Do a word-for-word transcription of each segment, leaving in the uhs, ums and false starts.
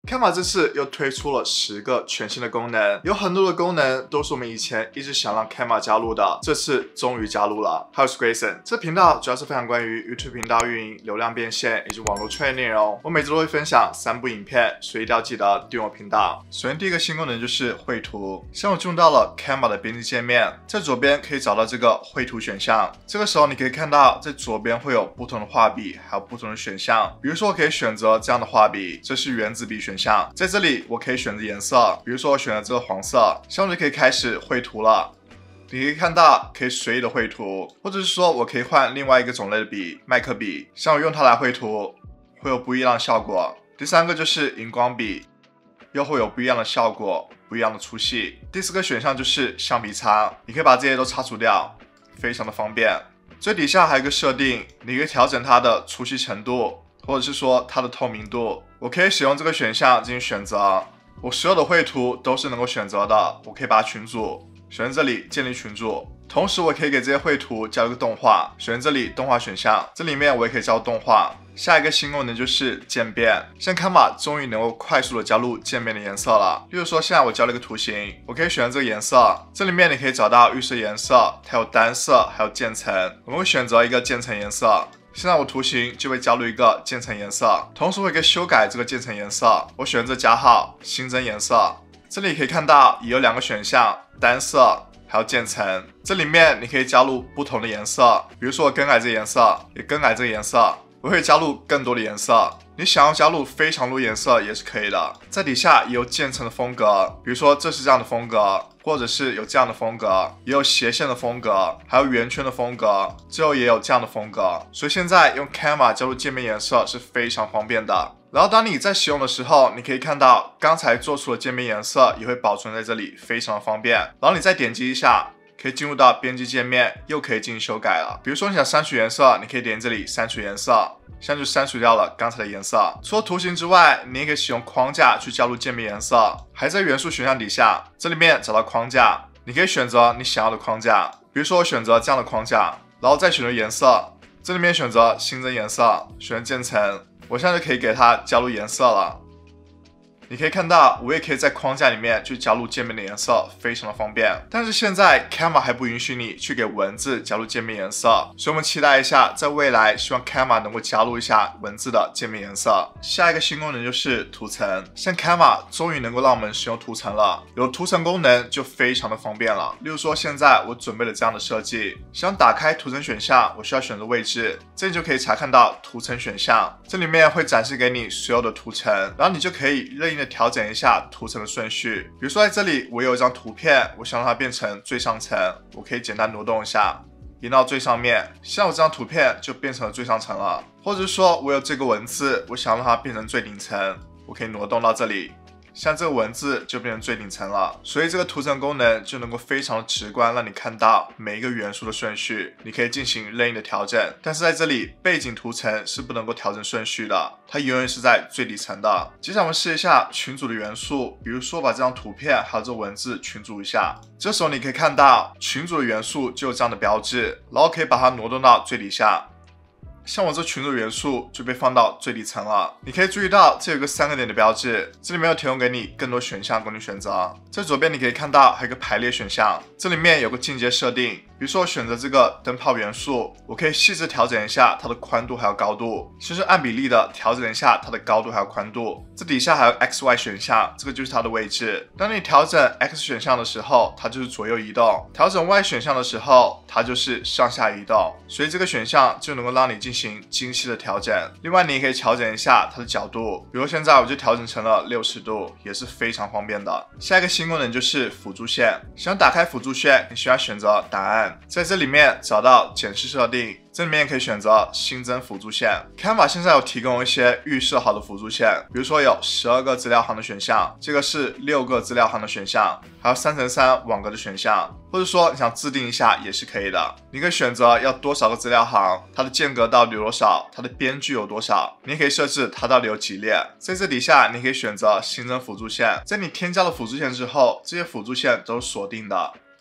Canva 这次又推出了十个全新的功能，有很多的功能都是我们以前一直想让 Canva 加入的，这次终于加入了。还有 Grayson， 这频道主要是分享关于 YouTube 频道运营、流量变现以及网络创业内容。我每周都会分享三部影片，所以一定要记得订阅我频道。首先第一个新功能就是绘图，像我进入到了 Canva 的编辑界面，在左边可以找到这个绘图选项。这个时候你可以看到，在左边会有不同的画笔，还有不同的选项。比如说我可以选择这样的画笔，这是原子笔选项，在这里我可以选择颜色，比如说我选择这个黄色，像我就可以开始绘图了。你可以看到可以随意的绘图，或者是说我可以换另外一个种类的笔，麦克笔，像我用它来绘图会有不一样的效果。第三个就是荧光笔，又会有不一样的效果，不一样的粗细。第四个选项就是橡皮擦，你可以把这些都擦除掉，非常的方便。最底下还有一个设定，你可以调整它的粗细程度，或者是说它的透明度。我可以使用这个选项进行选择，我所有的绘图都是能够选择的，我可以把它群组，选择这里建立群组，同时我可以给这些绘图加入个动画，选择这里动画选项，这里面我也可以加入动画。下一个新功能就是渐变，像 Canva 终于能够快速的加入渐变的颜色了。比如说现在我加了一个图形，我可以选择这个颜色，这里面你可以找到预设颜色，它有单色，还有渐层，我们会选择一个渐层颜色。现在我图形就会加入一个渐层颜色，同时我也可以修改这个渐层颜色，我选择加号，新增颜色。这里可以看到也有两个选项，单色还有渐层，这里面你可以加入不同的颜色，比如说我更改这个颜色，也更改这个颜色，我会加入更多的颜色，你想要加入非常多颜色也是可以的。在底下也有渐层的风格，比如说这是这样的风格，或者是有这样的风格，也有斜线的风格，还有圆圈的风格，最后也有这样的风格。所以现在用 Canva 加入渐变颜色是非常方便的。然后当你在使用的时候，你可以看到刚才做出的渐变颜色也会保存在这里，非常的方便。然后你再点击一下，可以进入到编辑界面，又可以进行修改了。比如说你想删除颜色，你可以点这里删除颜色，现在就删除掉了刚才的颜色。除了图形之外，你也可以使用框架去加入渐变颜色，还在元素选项底下，这里面找到框架，你可以选择你想要的框架，比如说我选择这样的框架，然后再选择颜色，这里面选择新增颜色，选择渐层，我现在就可以给它加入颜色了。你可以看到，我也可以在框架里面去加入渐变的颜色，非常的方便。但是现在 Canva 还不允许你去给文字加入渐变颜色，所以我们期待一下，在未来希望 Canva 能够加入一下文字的渐变颜色。下一个新功能就是图层，像 Canva 终于能够让我们使用图层了，有图层功能就非常的方便了。例如说现在我准备了这样的设计，想打开图层选项，我需要选择位置，这里就可以查看到图层选项，这里面会展示给你所有的图层，然后你就可以任意的调整一下图层的顺序。比如说在这里我有一张图片，我想让它变成最上层，我可以简单挪动一下，移到最上面，像我这张图片就变成了最上层了。或者说我有这个文字，我想让它变成最顶层，我可以挪动到这里，像这个文字就变成最顶层了。所以这个图层功能就能够非常直观让你看到每一个元素的顺序，你可以进行任意的调整。但是在这里背景图层是不能够调整顺序的，它永远是在最底层的。接下来我们试一下群组的元素，比如说把这张图片还有这文字群组一下，这时候你可以看到群组的元素就有这样的标志，然后可以把它挪动到最底下，像我这群组元素就被放到最底层了。你可以注意到这有个三个点的标志，这里面有提供给你更多选项供你选择。在左边你可以看到还有一个排列选项，这里面有个进阶设定，比如说我选择这个灯泡元素，我可以细致调整一下它的宽度还有高度，其实按比例的调整一下它的高度还有宽度。这底下还有 X Y 选项，这个就是它的位置。当你调整 X 选项的时候，它就是左右移动；调整 Y 选项的时候，它就是上下移动。所以这个选项就能够让你进行精细的调整。另外你也可以调整一下它的角度，比如现在我就调整成了六十度，也是非常方便的。下一个新功能就是辅助线，想打开辅助线，你需要选择答案，在这里面找到检视设定，这里面可以选择新增辅助线。 Canva 现在有提供一些预设好的辅助线，比如说有十二个资料行的选项，这个是六个资料行的选项，还有三乘三网格的选项，或者说你想自定一下也是可以的。你可以选择要多少个资料行，它的间隔到底有多少，它的边距有多少，你也可以设置它到底有几列。在这底下你可以选择新增辅助线，在你添加了辅助线之后，这些辅助线都是锁定的，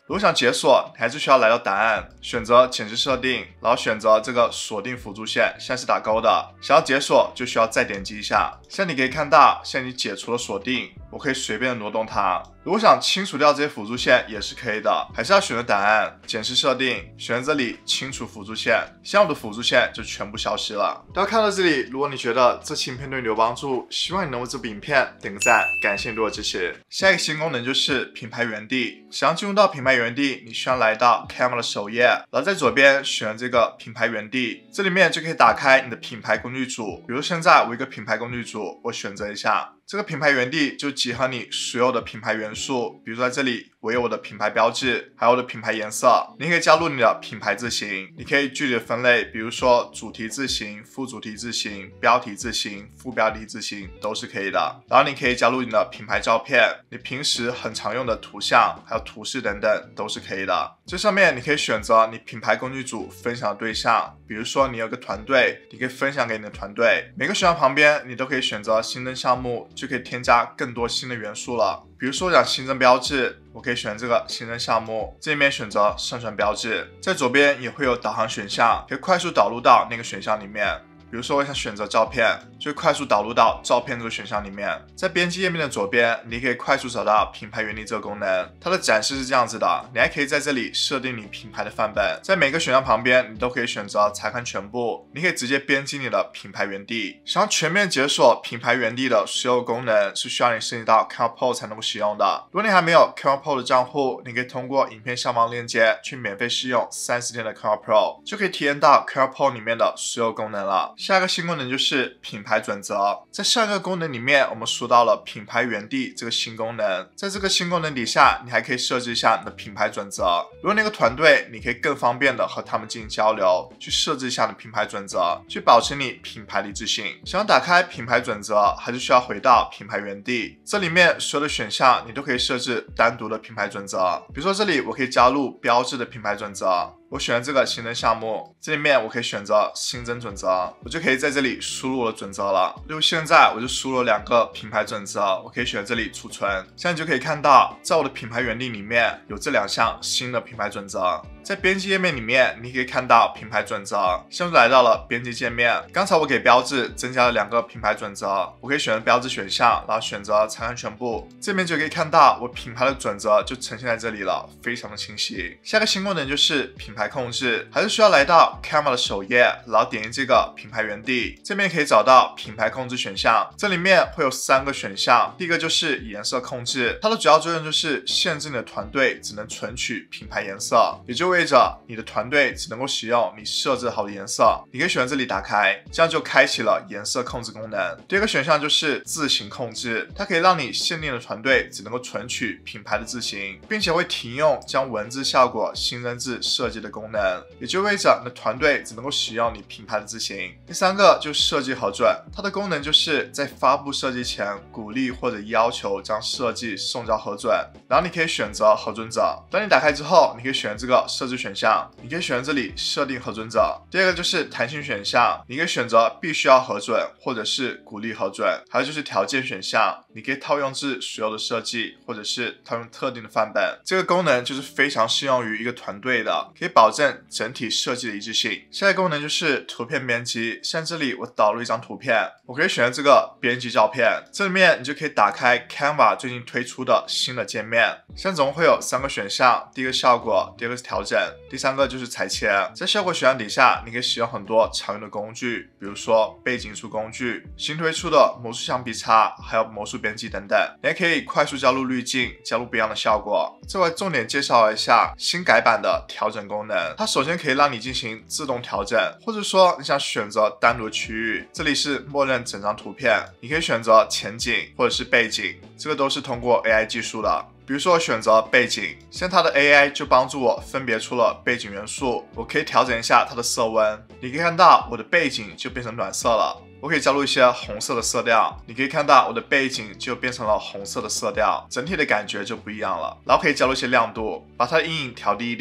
如果想解锁，你还是需要来到答案，选择检视设定，然后选择这个锁定辅助线，现在是打勾的。想要解锁就需要再点击一下。现在你可以看到，现在你解除了锁定，我可以随便的挪动它。如果想清除掉这些辅助线也是可以的，还是要选择答案，检视设定，选择这里清除辅助线，现在我的辅助线就全部消失了。大家看到这里，如果你觉得这期影片对你有帮助，希望你能为这部影片点个赞，感谢你对我的支持。下一个新功能就是品牌原地，想要进入到品牌原地，你需要来到 Canva 的首页，然后在左边选这个品牌原地，这里面就可以打开你的品牌工具组。比如现在我一个品牌工具组，我选择一下。这个品牌原地就集合你所有的品牌元素，比如说在这里我有我的品牌标志，还有我的品牌颜色。你可以加入你的品牌字型，你可以具体的分类，比如说主题字型、副主题字型、标题字型、副标题字型都是可以的。然后你可以加入你的品牌照片，你平时很常用的图像，还有图示等等都是可以的。这上面你可以选择你品牌工具组分享的对象，比如说你有个团队，你可以分享给你的团队。每个选项旁边你都可以选择新增项目，就可以添加更多新的元素了。比如说我想新增标志，我可以选这个新增项目，这里面选择上传标志，在左边也会有导航选项，可以快速导入到那个选项里面。比如说我想选择照片，就快速导入到照片这个选项里面。在编辑页面的左边，你可以快速找到品牌原地这个功能，它的展示是这样子的。你还可以在这里设定你品牌的范本，在每个选项旁边你都可以选择查看全部，你可以直接编辑你的品牌原地。想要全面解锁品牌原地的所有功能，是需要你升级到 Canva Pro 才能够使用的。如果你还没有 Canva Pro 的账户，你可以通过影片下方链接去免费试用三十天的 Canva Pro， 就可以体验到 Canva Pro 里面的所有功能了。下一个新功能就是品牌准则。在上一个功能里面，我们说到了品牌原地这个新功能，在这个新功能底下，你还可以设置一下你的品牌准则。如果那个团队，你可以更方便的和他们进行交流，去设置一下你的品牌准则，去保持你品牌的一致性。想要打开品牌准则，还是需要回到品牌原地。这里面所有的选项，你都可以设置单独的品牌准则。比如说这里，我可以加入标志的品牌准则。我选这个新增项目，这里面我可以选择新增准则，我就可以在这里输入我的准则了。例如现在我就输入了两个品牌准则，我可以选这里储存。现在你就可以看到，在我的品牌原地里面有这两项新的品牌准则。在编辑页面里面，你可以看到品牌准则。现在来到了编辑界面，刚才我给标志增加了两个品牌准则，我可以选择标志选项，然后选择查看全部，这边就可以看到我品牌的准则就呈现在这里了，非常的清晰。下个新功能就是品牌控制，还是需要来到 Canva 的首页，然后点击这个品牌原地，这边可以找到品牌控制选项，这里面会有三个选项，第一个就是颜色控制，它的主要作用就是限制你的团队只能存取品牌颜色，也就意味着你的团队只能够使用你设置好的颜色。你可以选择这里打开，这样就开启了颜色控制功能。第二个选项就是字型控制，它可以让你限定的团队只能够存取品牌的字型，并且会停用将文字效果新增至设计的功能，也就意味着你的团队只能够使用你品牌的字型。第三个就是设计核准，它的功能就是在发布设计前鼓励或者要求将设计送交核准，然后你可以选择核准者。当你打开之后，你可以选这个设置选项，你可以选择这里设定核准者。第二个就是弹性选项，你可以选择必须要核准或者是鼓励核准。还有就是条件选项，你可以套用至所有的设计，或者是套用特定的范本。这个功能就是非常适用于一个团队的，可以保证整体设计的一致性。下一个功能就是图片编辑，像这里我导入一张图片，我可以选择这个编辑照片，这里面你就可以打开 Canva 最近推出的新的界面。现在总共会有三个选项，第一个效果，第二个是调整，第三个就是裁切。在效果选项底下，你可以使用很多常用的工具，比如说背景处工具、新推出的魔术橡皮擦，还有魔术编辑等等。你还可以快速加入滤镜，加入不一样的效果。这我重点介绍一下新改版的调整功能，它首先可以让你进行自动调整，或者说你想选择单独的区域，这里是默认整张图片，你可以选择前景或者是背景，这个都是通过 A I 技术的。比如说我选择背景，现在它的 A I 就帮助我分别出了背景元素，我可以调整一下它的色温，你可以看到我的背景就变成暖色了。我可以加入一些红色的色调，你可以看到我的背景就变成了红色的色调，整体的感觉就不一样了。然后可以加入一些亮度，把它的阴影调低一点。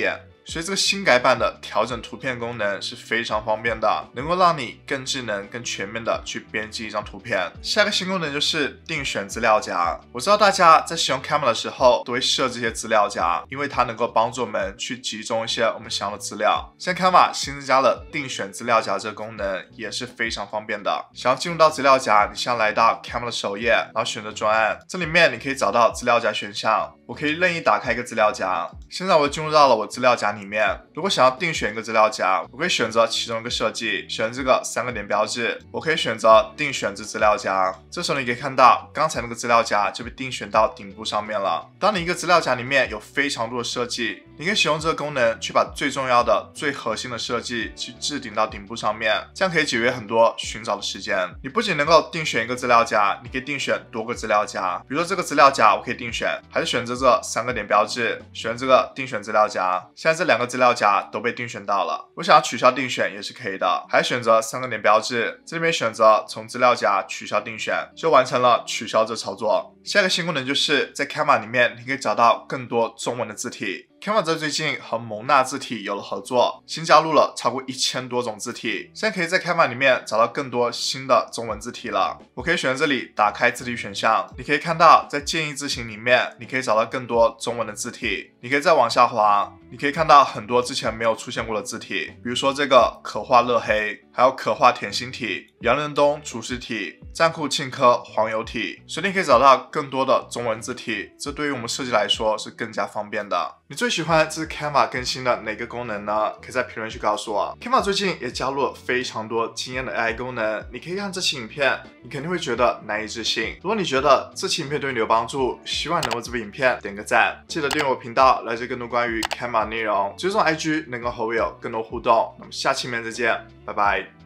所以这个新改版的调整图片功能是非常方便的，能够让你更智能、更全面的去编辑一张图片。下一个新功能就是定选资料夹。我知道大家在使用 Canva 的时候都会设置一些资料夹，因为它能够帮助我们去集中一些我们想要的资料。现在 Canva 新增加了定选资料夹这个功能，也是非常方便的。想要进入到资料夹，你先来到 Canva 的首页，然后选择专案，这里面你可以找到资料夹选项。我可以任意打开一个资料夹。现在我进入到了我资料夹里面。如果想要定选一个资料夹，我可以选择其中一个设计，选这个三个点标志。我可以选择定选至资料夹。这时候你可以看到，刚才那个资料夹就被定选到顶部上面了。当你一个资料夹里面有非常多的设计，你可以使用这个功能去把最重要的、最核心的设计去置顶到顶部上面，这样可以节约很多寻找的时间。你不仅能够定选一个资料夹，你可以定选多个资料夹。比如说这个资料夹我可以定选，还是选择这三个点标志，选这个定选资料夹。现在这两个资料夹都被定选到了。我想要取消定选也是可以的，还选择三个点标志，这里面选择从资料夹取消定选，就完成了取消这操作。下一个新功能就是在 Canva 里面，你可以找到更多中文的字体。Canva 在最近和蒙纳字体有了合作，新加入了超过一千多种字体，现在可以在 Canva 里面找到更多新的中文字体了。我可以选择这里打开字体选项，你可以看到在建议字型里面，你可以找到更多中文的字体。你可以再往下滑，你可以看到很多之前没有出现过的字体，比如说这个可画乐黑，还有可画甜心体、杨仁东厨师体、战库庆科黄油体，所以你可以找到更多的中文字体，这对于我们设计来说是更加方便的。你最喜欢这次 Canva 更新的哪个功能呢？可以在评论区告诉我。Canva 最近也加入了非常多惊艳的 A I 功能，你可以看这期影片，你肯定会觉得难以置信。如果你觉得这期影片对你有帮助，希望你能为这部影片点个赞，记得订阅我频道，了解更多关于 Canva 内容，追踪 I G 能够和我有更多互动。那么下期影片再见，拜拜。